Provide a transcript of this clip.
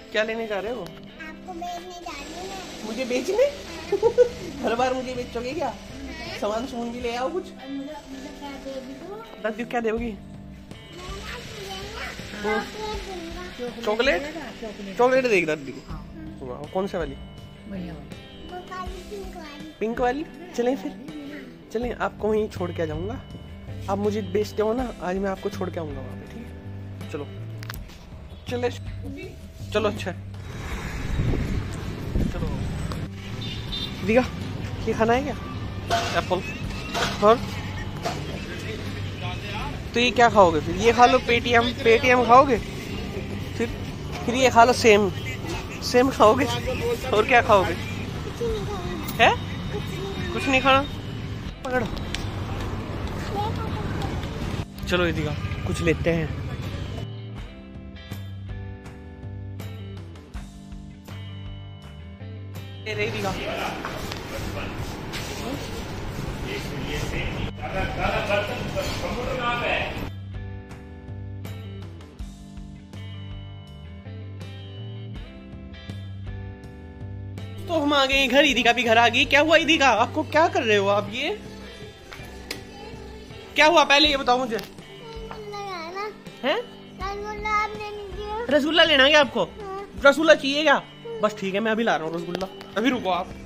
क्या लेने जा रहे हो? आपको बेचने जा रही हूँ। मुझे बेचने? हर बार मुझे बेचोगे क्या? सामान सुन भी ले आओ कुछ। दादी क्या दोगी? चॉकलेट? चॉकलेट देगी दादी को। कौन सा वाली? पिंक वाली। चलें फिर, चलें। आपको वहीं छोड़ के आ जाऊंगा। आप मुझे बेचते हो ना, आज मैं आपको छोड़ के आऊंगा वहाँ पे, ठीक है? चलो चले, चलो। अच्छा चलो। दीगा ये खाना है क्या? एप्पल। और तो ये क्या खाओगे फिर? ये खा लो पेटीएम खाओगे? फिर ये खा लो सेम खाओगे? और क्या खाओगे? है कुछ नहीं खाना? पकड़ो। चलो दीगा कुछ लेते हैं। रही दीगा। तो हम आ गए घर। ईदी का भी घर आ गई। क्या हुआ ईदी का? आपको क्या कर रहे हो आप? ये क्या हुआ पहले ये बताओ मुझे। हैं? रसगुल्ला लेना है क्या आपको? रसगुल्ला चाहिए क्या? बस ठीक है, मैं अभी ला रहा हूँ रसगुल्ला। अभी रुको आप।